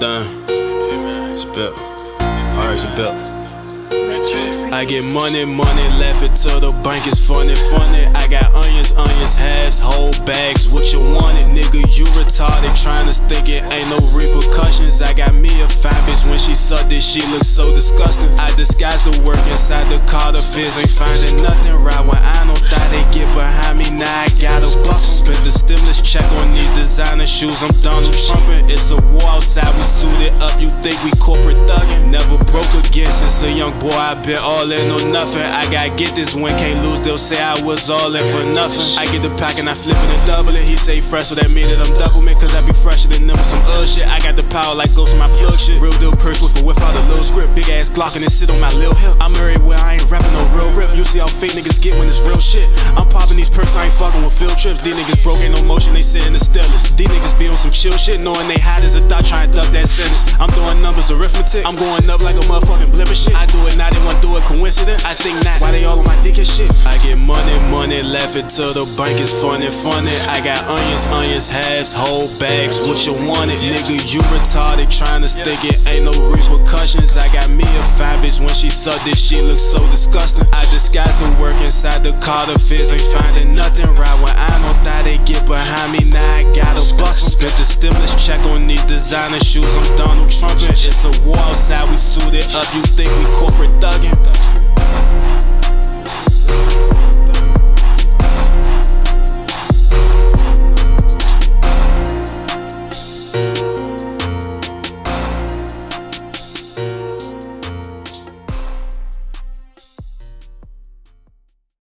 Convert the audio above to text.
done. Spill. RxAnt. I get money, left it to the bank, it's funny. I got onions, halves, whole bags, what you wanted, nigga, you retarded, trying to stick it, ain't no repercussions. I got me a fine bitch, when she sucked it, she looks so disgusting. I disguised the work inside the car, the fizz ain't finding nothing. Right when I don't thought they get behind me, now I got a bust. Spent the stimulus check on these designer shoes, I'm Donald Trumpin'. It's a war outside, we suited up, you think we corporate thuggin'. Never broke again since a young boy, I been all in or nothing. I gotta get this win, can't lose, they'll say I was all in for nothing. I get the pack and I flip it and double it. He say fresh, so that mean that I'm double mint, cause I be fresher than them with some shit. I got the power like ghost in my plug shit. Real deal purse with a whip out a little script. Big ass Glock and it sit on my lil hip. I'm everywhere, I ain't rapping no real rip. You see how fake niggas get when it's real shit. I'm popping these perks, I ain't fucking with field trips. These niggas broke, ain't no motion, they sitting the stillest. These niggas be on some chill shit, knowing they hot as a thought, trying to duck that sentence. I'm doing numbers, arithmetic. I'm going up like a motherfucking blipper shit. I do it now, they wanna do it coincidence. I think not, why they all on my dick and shit? I get money, left it to the bank, it's funny. I got onions, halves, whole bags, what you wanted, nigga, you retarded, trying to stick it, ain't no repercussions. I got me a fine bitch, when she sucked it, she looks so disgusting. I disguised the work inside the car, the fizz ain't finding nothing. Right when I don't thought they get behind me, now I got a bust. Spent the stimulus check on these designer shoes, I'm Donald Trumpin'. It's a war outside, we suited up, you think we corporate thuggin'.